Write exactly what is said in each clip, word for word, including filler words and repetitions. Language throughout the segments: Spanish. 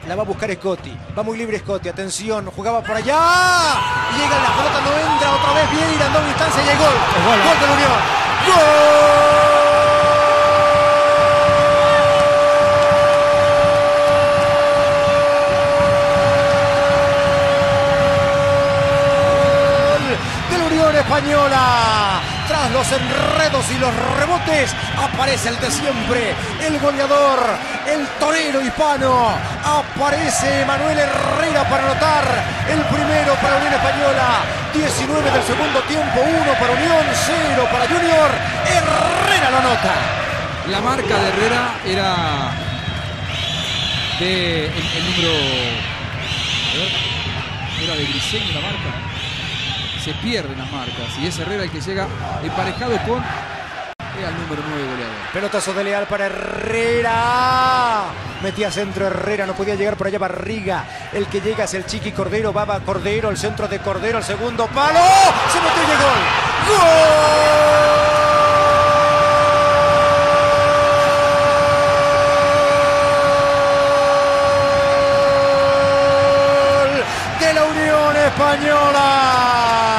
La va a buscar Scotti. Va muy libre Scotti. Atención. Jugaba por allá. Llega la pelota, no entra. Otra vez Vieira en doble distancia y hay gol. Gol, gol de la Unión. ¡Gol! Española. Tras los enredos y los rebotes aparece el de siempre, el goleador, el torero hispano. Aparece Manuel Herrera para anotar el primero para Unión Española. diecinueve del segundo tiempo, uno para Unión, cero para Junior. Herrera lo anota. La marca de Herrera era de el, el número, era de Briseño la marca. Se pierden las marcas y es Herrera el que llega emparejado con el número nueve goleador. Pelotazo de Leal para Herrera. Metía centro Herrera, no podía llegar por allá Barriga. El que llega es el Chiqui Cordero. Baba Cordero, el centro de Cordero, al segundo palo. Se metió y llegó. ¡Gol! De la Unión Española.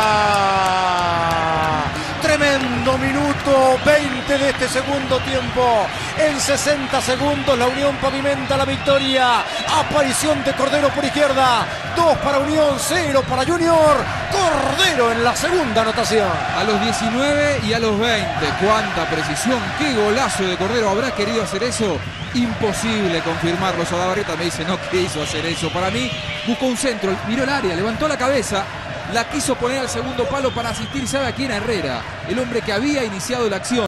Tremendo minuto veinte de este segundo tiempo. En sesenta segundos la Unión pavimenta la victoria. Aparición de Cordero por izquierda. dos para Unión, cero para Junior. Cordero en la segunda anotación. A los diecinueve y a los veinte. Cuánta precisión. Qué golazo de Cordero. ¿Habrá querido hacer eso? Imposible confirmarlo. Sadabarrieta me dice no quiso hacer eso. Para mí buscó un centro. Miró el área, levantó la cabeza. La quiso poner al segundo palo para asistir, ¿sabe a quién? A Herrera, el hombre que había iniciado la acción.